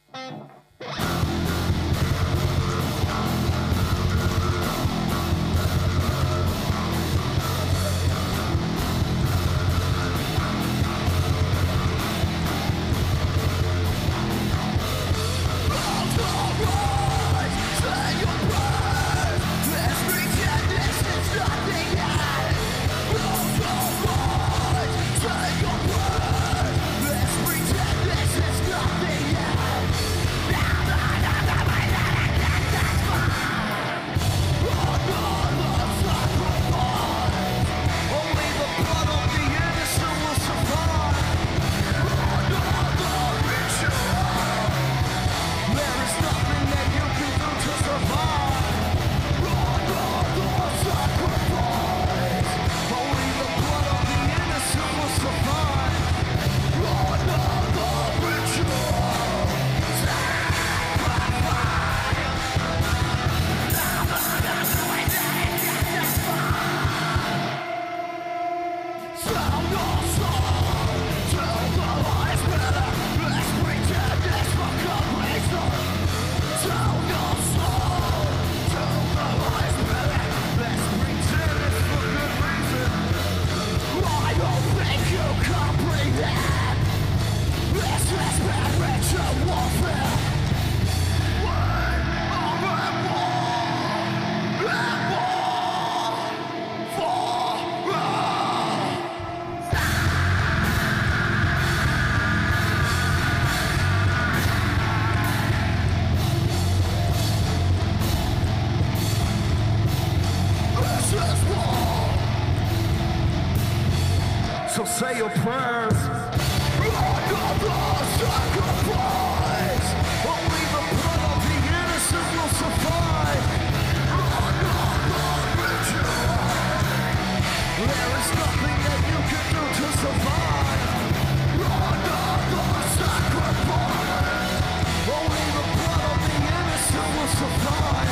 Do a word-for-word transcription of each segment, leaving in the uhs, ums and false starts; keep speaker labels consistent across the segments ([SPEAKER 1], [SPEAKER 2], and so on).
[SPEAKER 1] So say your prayers. Another sacrifice. Only the blood of the innocent will survive. Another ritual. There is nothing that you can do to survive. Another sacrifice. Only the blood of the innocent will survive.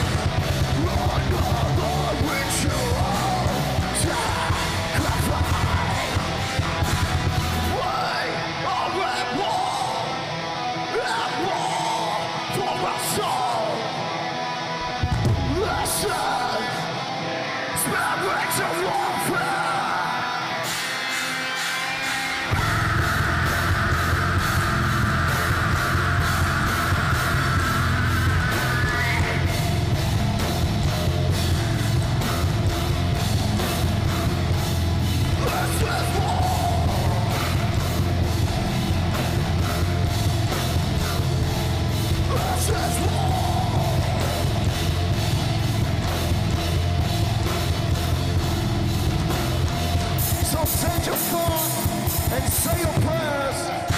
[SPEAKER 1] Another ritual. Sacrifice. So send your thoughts and say your prayers.